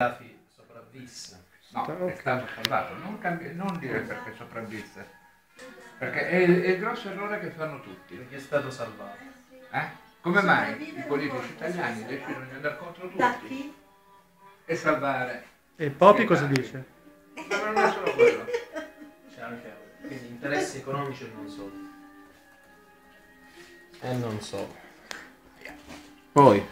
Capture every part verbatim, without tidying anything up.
sopravvisse. No, Ok. è stato salvato. Non, cambi- non dire perché sopravvisse. Perché è il, è il grosso errore che fanno tutti. Perché è stato salvato. Eh? Come mai i politici italiani decidono di andare contro Da tutti chi? e salvare? E Popi gli cosa italiani? dice? Ma non è solo quello. C'è anche quindi interessi economici e non solo. E non solo. Poi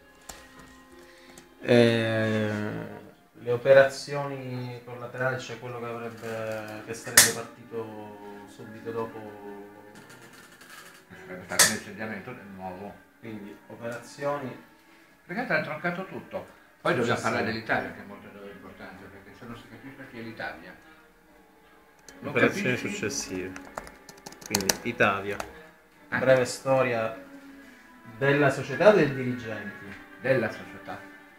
eh, le operazioni collaterali, cioè quello che avrebbe che sarebbe partito subito dopo, Sarebbe stato l'insediamento del nuovo. quindi operazioni. Perché ti hanno troncato tutto. Poi dobbiamo Sì, parlare sì. dell'Italia, che è molto importante, perché se non si capisce chi è l'Italia. Non Operazioni capisci? successive. Quindi Italia. Ah. Breve storia della società o dei dirigenti? Della società.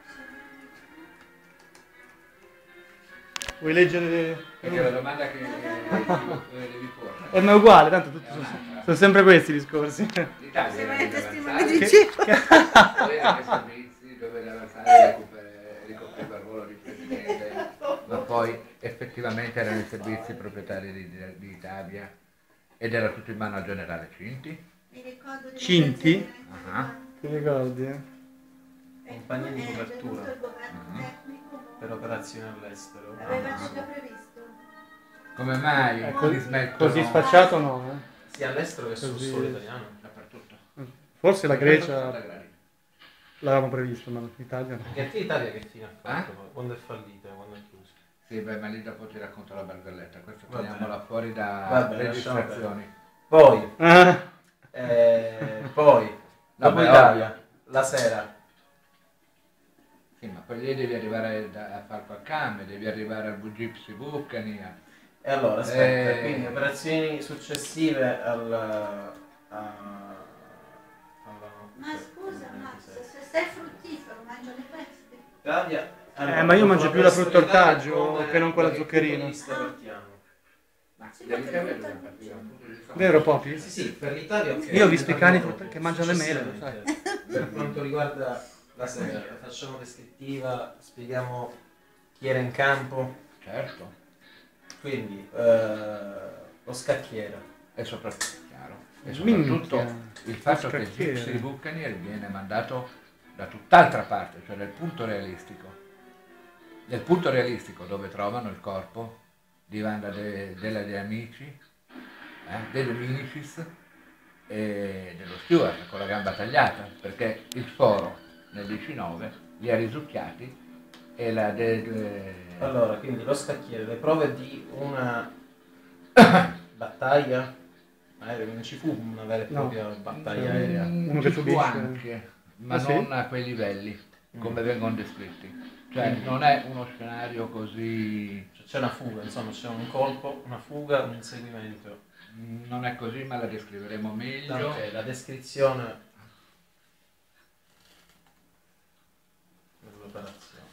Vuoi leggere? Perché la domanda che eh, devi porre. Eh, ma è uguale, tanto tutti È sono, un'altra. sono sempre questi i discorsi. L'Italia Se vai deve a testimone avanzare, di Geova. poi anche servizi dove deve avanzare recupera- ricopriva il ruolo di presidente, ma poi effettivamente erano i servizi proprietari di, di, di Italia ed era tutto in mano al generale Cinti. Mi ricordo di Cinti? Ah. Ti ricordi? Eh? Compagnia di copertura. È venuto il governo Mhm. tecnico, Per operazioni all'estero. l'avevano già previsto. Come mai Eh, li così, smettono così sfacciato no, eh. Sia all'estero che sul Così. suolo italiano. dappertutto? Forse la Santa Grecia Graria. l'avevamo previsto, ma l'Italia no. E a te Italia che fine ha fatto? Eh? Quando è fallita? Quando è chiusa? Sì, beh, ma lì dopo ti racconto la barzelletta, questo Va bene. togliamola fuori da Va bene, lasciamo registrazioni. Poi, Ah, eh, poi, dopo Vabbè, Italia, la sera. Sì, ma poi lì devi arrivare da, a Falcocame, devi arrivare al Gypsy Buccaneer. E allora, aspetta, Eh. quindi operazioni successive al... A, alla Ma scusa Max, se sei fruttifero mangiano questi. Italia. Eh, ma io mangio più la frutta Italia ortaggio come- che non quella da che zuccherina. punto di vista partiamo? Ma Sì, devi perché capire tutta- dove partire, un punto di vista- Vero Popi? Sì, sì, per l'Italia ok. Io ho visto i cani Parliamo che mangiano le mele, lo successivamente. Per quanto riguarda la sera, la facciamo descrittiva, spieghiamo chi era in campo, Certo, quindi eh, lo scacchiere. e soprattutto, chiaro, e Minchia, soprattutto il fatto che il scacchiere. Gypsy Buccaneer viene mandato da tutt'altra parte, cioè nel punto realistico. Nel punto realistico dove trovano il corpo di Wanda de, della De Amici, eh, dei Dominicis e dello Stewart con la gamba tagliata, perché il foro nel diciannove li ha risucchiati e la de, de- Allora, quindi lo scacchiere, le prove di una battaglia aerea, non ci fu una vera e No. propria battaglia aerea. Mm, Uno ci che fu subisce. anche, ma Ah, sì? non a quei livelli come Mm. vengono descritti. Cioè non è uno scenario così, Cioè, c'è una fuga, insomma, c'è un colpo, una fuga, un inseguimento. non è così, ma la descriveremo meglio. Ok, la descrizione dell'operazione.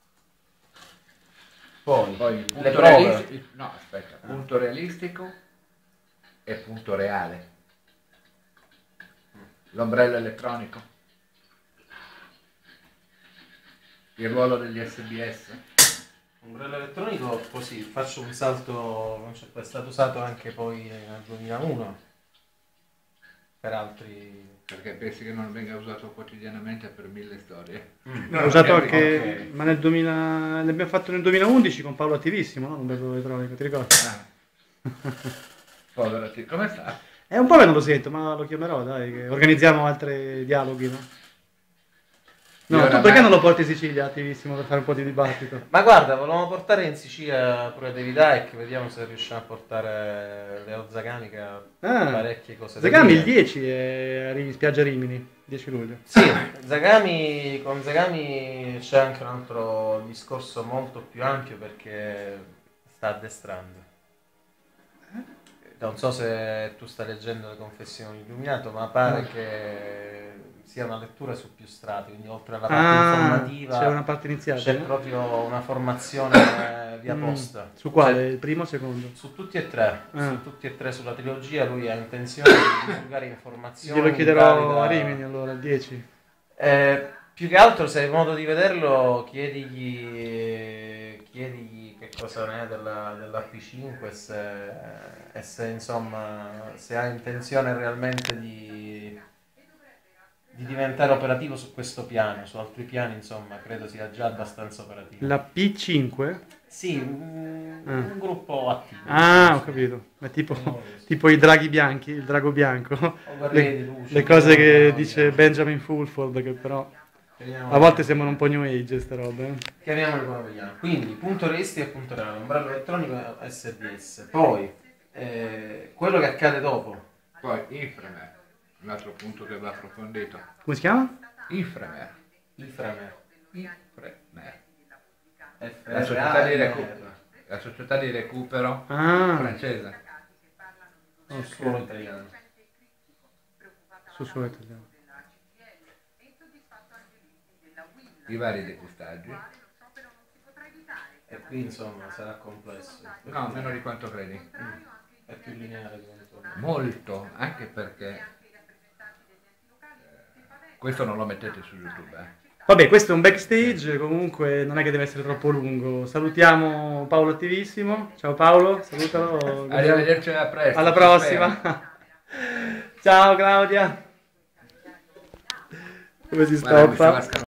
Poi, Poi il le punto prove. realistico, no aspetta, Ah. punto realistico e punto reale. L'ombrello elettronico. Il ruolo degli S B S. Ombrello elettronico, così faccio un salto, non c'è- è stato usato anche poi nel duemilauno per altri... Perché pensi che non venga usato quotidianamente per mille storie. L'ho usato anche, ok. ma nel duemila, l'abbiamo fatto nel duemilaundici con Paolo Attivissimo, no? Un bello elettronico, ti ricordi? Ah. Poverati, come sta? È un po' che non lo sento, ma lo chiamerò, dai, che organizziamo altri dialoghi, no? No, Io tu oramai- perché non lo porti in Sicilia, Attivissimo, per fare un po' di dibattito? Ma guarda, volevamo portare in Sicilia pure David Icke, vediamo se riusciamo a portare Leo Zagami che ha Ah, parecchie cose da Zagami dire. il dieci è a Rim- spiaggia Rimini, dieci luglio. Sì, Zagami, con Zagami c'è anche un altro discorso molto più ampio perché sta addestrando. Non so se tu stai leggendo le Confessioni Illuminato, ma pare No. che sia una lettura su più strati, quindi oltre alla parte Ah, informativa c'è una parte iniziale, c'è no? proprio una formazione via Mm, posta. su quale? Cioè, Il primo o il secondo? su tutti e tre, Ah. su tutti e tre sulla trilogia lui ha intenzione di divulgare informazioni. Glielo chiederò in a valida- Rimini allora, il dieci. Eh, Più che altro, se hai modo di vederlo, chiedigli, chiedigli che cosa ne è della, della P cinque, se, e se insomma, se ha intenzione realmente di, di diventare operativo su questo piano. Su altri piani, insomma, credo sia già abbastanza operativo. La P cinque? Sì, un, Ah. un gruppo attivo. Ah, ho capito. È tipo, tipo i draghi bianchi, il drago bianco. O guerrieri Le, di luce, le cose che no, dice no. Benjamin Fulford, che però Chiamiamole- a volte sembrano un po' new age, ste robe. eh. Chiamiamole come vogliamo. Quindi, punto realistico e punto reale, ombrello elettronico e S D S. Poi, eh, quello che accade dopo. Poi Inframer, un altro punto che va approfondito. Come si chiama? Inframer. Inframer. Inframer. F La società di, R A M recu- R. la società di recupero Ah, francese. Solo italiano. su suo italiano. I vari depistaggi. E qui insomma sarà complesso. No, meno di quanto credi. Mm. È più lineare di quanto. Molto, anche perché eh, questo non lo mettete su YouTube. Eh. Vabbè, questo è un backstage, comunque non è che deve essere troppo lungo. Salutiamo Paolo Attivissimo. Ciao Paolo, salutalo. Arrivederci, a presto. Alla si prossima. spera. Ciao Claudia. Come si Guarda, mi stoppa? stava